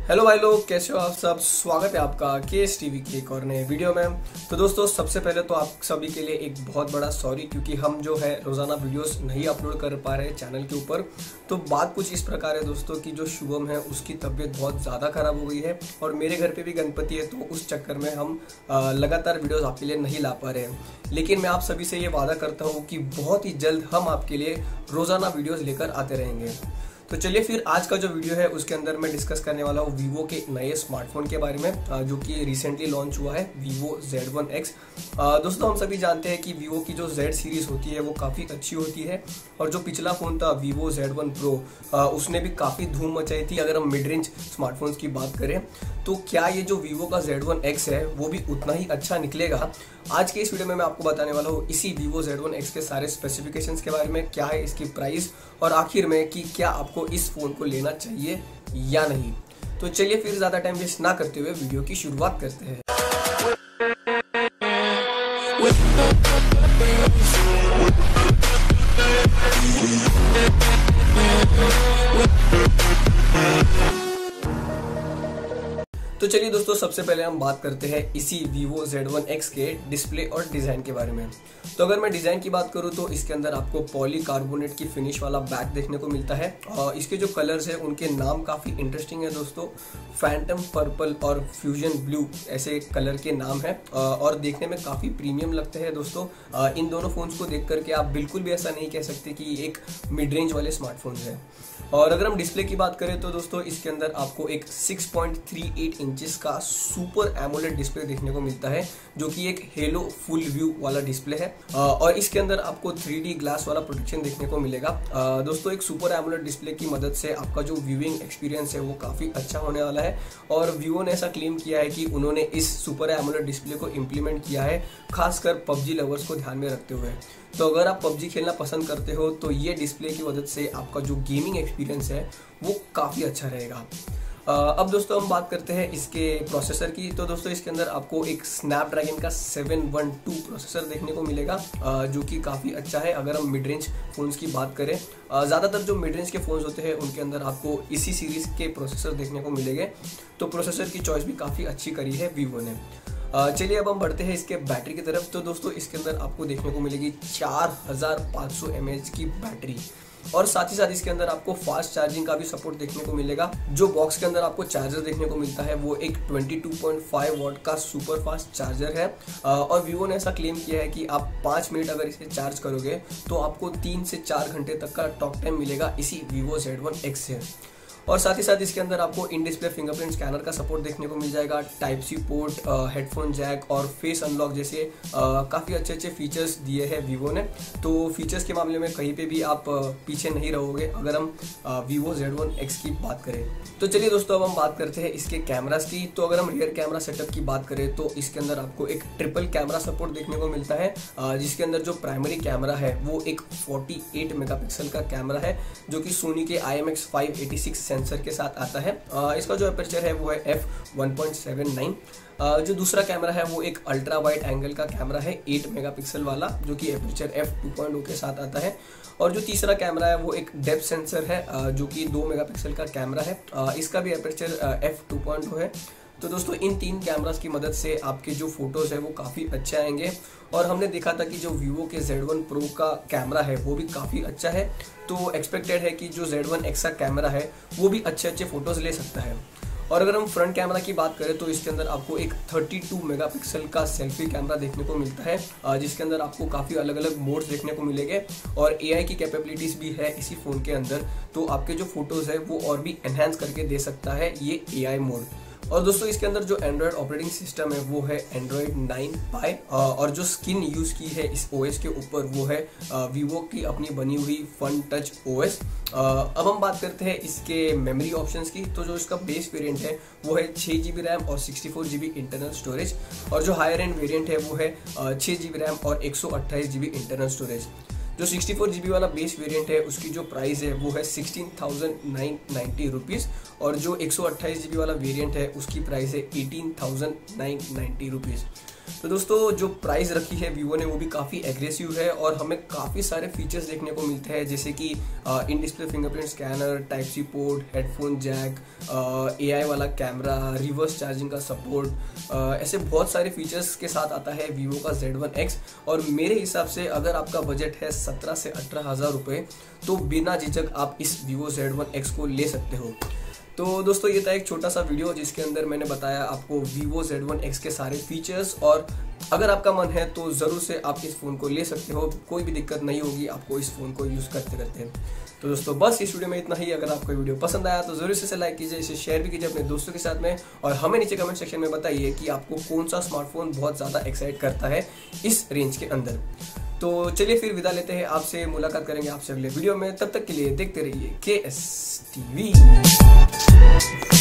Hello भाई लोग, कैसे हो आप सब। स्वागत है आपका केएस टीवी के एक और नए वीडियो में। तो दोस्तों, सबसे पहले तो आप सभी के लिए एक बहुत बड़ा सॉरी, क्योंकि हम जो है रोजाना वीडियोस नहीं अपलोड कर पा रहे हैं चैनल के ऊपर। तो बात कुछ इस प्रकार है दोस्तों कि जो शुभम है उसकी तबीयत बहुत ज़्यादा खराब हो गई है और मेरे घर पे भी गणपति है, तो उस चक्कर में हम लगातार वीडियोज़ आपके लिए नहीं ला पा रहे हैं। लेकिन मैं आप सभी से ये वादा करता हूँ कि बहुत ही जल्द हम आपके लिए रोजाना वीडियोज़ लेकर आते रहेंगे। तो चलिए फिर आज का जो वीडियो है उसके अंदर मैं डिस्कस करने वाला हूँ वीवो के नए स्मार्टफोन के बारे में, जो कि रिसेंटली लॉन्च हुआ है, वीवो Z1X। दोस्तों, हम सभी जानते हैं कि वीवो की जो Z सीरीज होती है वो काफ़ी अच्छी होती है और जो पिछला फ़ोन था वीवो Z1 Pro, उसने भी काफ़ी धूम मचाई थी। अगर हम मिड रेंज स्मार्टफोन्स की बात करें तो क्या ये जो वीवो का Z1X है वो भी उतना ही अच्छा निकलेगा? आज के इस वीडियो में मैं आपको बताने वाला हूँ इसी वीवो Z1X के सारे स्पेसिफिकेशंस के बारे में, क्या है इसकी प्राइस और आखिर में कि क्या आपको इस फ़ोन को लेना चाहिए या नहीं। तो चलिए फिर ज़्यादा टाइम वेस्ट ना करते हुए वीडियो की शुरुआत करते हैं। तो चलिए दोस्तों, सबसे पहले हम बात करते हैं इसी वीवो Z1X के डिस्प्ले और डिज़ाइन के बारे में। तो अगर मैं डिज़ाइन की बात करूं तो इसके अंदर आपको पॉलीकार्बोनेट की फिनिश वाला बैक देखने को मिलता है और इसके जो कलर्स हैं उनके नाम काफ़ी इंटरेस्टिंग है दोस्तों। फैंटम पर्पल और फ्यूजन ब्लू ऐसे कलर के नाम है और देखने में काफ़ी प्रीमियम लगते हैं दोस्तों। इन दोनों फ़ोन्स को देख करके आप बिल्कुल भी ऐसा नहीं कह सकते कि एक मिड रेंज वाले स्मार्टफोन है। और अगर हम डिस्प्ले की बात करें तो दोस्तों इसके अंदर आपको एक 6.38 इंचेस का सुपर एमोलेड डिस्प्ले देखने को मिलता है, जो कि एक हेलो फुल व्यू वाला डिस्प्ले है और इसके अंदर आपको 3D ग्लास वाला प्रोटेक्शन देखने को मिलेगा। दोस्तों, एक सुपर एमोलेड डिस्प्ले की मदद से आपका जो व्यूइंग एक्सपीरियंस है वो काफ़ी अच्छा होने वाला है और वीवो ने ऐसा क्लेम किया है कि उन्होंने इस सुपर एमोलेड डिस्प्ले को इम्प्लीमेंट किया है खासकर पबजी लवर्स को ध्यान में रखते हुए। तो अगर आप पबजी खेलना पसंद करते हो तो ये डिस्प्ले की मदद से आपका जो गेमिंग एक्सपीरियंस है वो काफ़ी अच्छा रहेगा। अब दोस्तों हम बात करते हैं इसके प्रोसेसर की। तो दोस्तों इसके अंदर आपको एक स्नैपड्रैगन का 712 प्रोसेसर देखने को मिलेगा, जो कि काफ़ी अच्छा है। अगर हम मिड रेंज फ़ोन्स की बात करें, ज़्यादातर जो मिड रेंज के फ़ोन्स होते हैं उनके अंदर आपको इसी सीरीज़ के प्रोसेसर देखने को मिलेंगे। तो प्रोसेसर की चॉइस भी काफ़ी अच्छी करी है वीवो ने। चलिए अब हम बढ़ते हैं इसके बैटरी की तरफ। तो दोस्तों इसके अंदर आपको देखने को मिलेगी 4500 mAh की बैटरी और साथ ही साथ इसके अंदर आपको फास्ट चार्जिंग का भी सपोर्ट देखने को मिलेगा। जो बॉक्स के अंदर आपको चार्जर देखने को मिलता है वो एक 22.5 वॉट का सुपर फास्ट चार्जर है और वीवो ने ऐसा क्लेम किया है कि आप 5 मिनट अगर इसे चार्ज करोगे तो आपको 3 से 4 घंटे तक का टॉक टाइम मिलेगा इसी वीवो Z1X से। और साथ ही साथ इसके अंदर आपको इन डिस्प्ले फिंगरप्रिंट स्कैनर का सपोर्ट देखने को मिल जाएगा, type C port, headphone jack और फेस अनलॉक जैसे काफ़ी अच्छे फीचर्स दिए हैं वीवो ने। तो फीचर्स के मामले में कहीं पे भी आप पीछे नहीं रहोगे अगर हम वीवो Z1X की बात करें। तो चलिए दोस्तों अब हम बात करते हैं इसके कैमरास की। तो अगर हम रियर कैमरा सेटअप की बात करें तो इसके अंदर आपको एक ट्रिपल कैमरा सपोर्ट देखने को मिलता है, जिसके अंदर जो प्राइमरी कैमरा है वो एक 48 मेगापिक्सल का कैमरा है, जो कि सोनी के IMX586 सेंसर के साथ आता है। इसका जो एपर्चर है वो है f1.79। जो दूसरा कैमरा है वो एक अल्ट्रा वाइड एंगल का कैमरा है 8 मेगापिक्सल वाला, जो कि एपर्चर f2.0 के साथ आता है। और जो तीसरा कैमरा है वो एक डेप्थ सेंसर है, जो कि 2 मेगापिक्सल का कैमरा है। इसका भी एपर्चर f2.0 है। तो दोस्तों इन 3 कैमरास की मदद से आपके जो फोटोज़ है वो काफ़ी अच्छे आएंगे और हमने देखा था कि जो वीवो के Z1 Pro का कैमरा है वो भी काफ़ी अच्छा है। तो एक्सपेक्टेड है कि जो Z1X का कैमरा है वो भी अच्छे फोटोज़ ले सकता है। और अगर हम फ्रंट कैमरा की बात करें तो इसके अंदर आपको एक 32 मेगापिक्सल का सेल्फी कैमरा देखने को मिलता है, जिसके अंदर आपको काफ़ी अलग अलग मोड्स देखने को मिलेंगे और AI की कैपेबिलिटीज़ भी है इसी फ़ोन के अंदर। तो आपके जो फोटोज़ है वो और भी एनहेंस करके दे सकता है ये AI मोड। और दोस्तों इसके अंदर जो एंड्रॉयड ऑपरेटिंग सिस्टम है वो है एंड्रॉयड 9 Pie और जो स्किन यूज़ की है इस OS के ऊपर वो है वीवो की अपनी बनी हुई फन टच OS। अब हम बात करते हैं इसके मेमोरी ऑप्शंस की। तो जो इसका बेस वेरिएंट है वो है 6GB रैम और 64GB इंटरनल स्टोरेज और जो हायर एंड वेरिएंट है वो है 6GB रैम और 128GB इंटरनल स्टोरेज। जो 64GB वाला बेस वेरिएंट है उसकी जो प्राइस है वो है 16,990 रुपीज़ और जो 128GB वाला वेरिएंट है उसकी प्राइस है 18,990 रुपीज़। तो दोस्तों जो प्राइस रखी है वीवो ने वो भी काफ़ी एग्रेसिव है और हमें काफ़ी सारे फीचर्स देखने को मिलते हैं, जैसे कि in display fingerprint scanner, type C port, headphone jack, AI वाला कैमरा, रिवर्स चार्जिंग का सपोर्ट, ऐसे बहुत सारे फीचर्स के साथ आता है वीवो का Z1X। और मेरे हिसाब से अगर आपका बजट है 17 से 18,000 रुपये तो बिना झिझक आप इस वीवो Z1X को ले सकते हो। तो दोस्तों ये था एक छोटा सा वीडियो जिसके अंदर मैंने बताया आपको वीवो Z1X के सारे फीचर्स, और अगर आपका मन है तो ज़रूर से आप इस फ़ोन को ले सकते हो, कोई भी दिक्कत नहीं होगी आपको इस फ़ोन को यूज़ करते करते। तो दोस्तों बस इस वीडियो में इतना ही। अगर आपको वीडियो पसंद आया तो ज़रूर से इसे लाइक कीजिए, इसे शेयर भी कीजिए अपने दोस्तों के साथ में, और हमें नीचे कमेंट सेक्शन में बताइए कि आपको कौन सा स्मार्टफोन बहुत ज़्यादा एक्साइट करता है इस रेंज के अंदर। तो चलिए फिर विदा लेते हैं आपसे, मुलाकात करेंगे आपसे अगले वीडियो में। तब तक के लिए देखते रहिए KS TV।